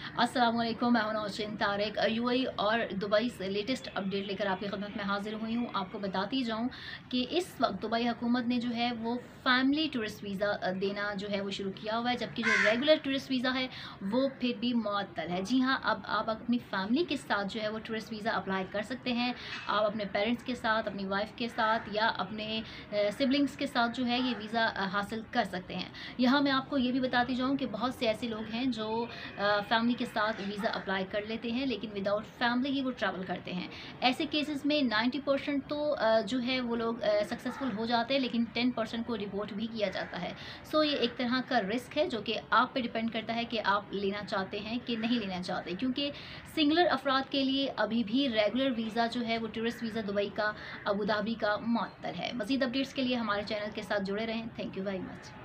अस्सलाम वालेकुम, मैं हूं नौशीन तारिक। यूएई और दुबई से लेटेस्ट अपडेट लेकर आपकी खिदमत में हाजिर हुई हूं। आपको बताती जाऊं कि इस वक्त दुबई हुकूमत ने जो है वो फैमिली टूरिस्ट वीज़ा देना जो है वो शुरू किया हुआ है, जबकि जो रेगुलर टूरिस्ट वीज़ा है वो फिर भी मुअत्तल है। जी हाँ, अब आप अपनी फैमिली के साथ जो है वो टूरिस्ट वीज़ा अप्लाई कर सकते हैं। आप अपने पेरेंट्स के साथ, अपनी वाइफ के साथ या अपने सिबलिंग्स के साथ जो है ये वीज़ा हासिल कर सकते हैं। यहाँ मैं आपको ये भी बताती जाऊँ कि बहुत से ऐसे लोग हैं जो फैमिली के साथ वीज़ा अप्लाई कर लेते हैं, लेकिन विदाउट फैमिली ही वो ट्रैवल करते हैं। ऐसे केसेस में 90% तो जो है वो लोग सक्सेसफुल हो जाते हैं, लेकिन 10% को रिपोर्ट भी किया जाता है। सो ये एक तरह का रिस्क है जो कि आप पे डिपेंड करता है कि आप लेना चाहते हैं कि नहीं लेना चाहते, क्योंकि सिंगुलर अफराद के लिए अभी भी रेगुलर वीज़ा जो है वो टूरिस्ट वीज़ा दुबई का, अबू धाबी का मुअत्तल है। मज़ीद अपडेट्स के लिए हमारे चैनल के साथ जुड़े रहें। Thank you very much.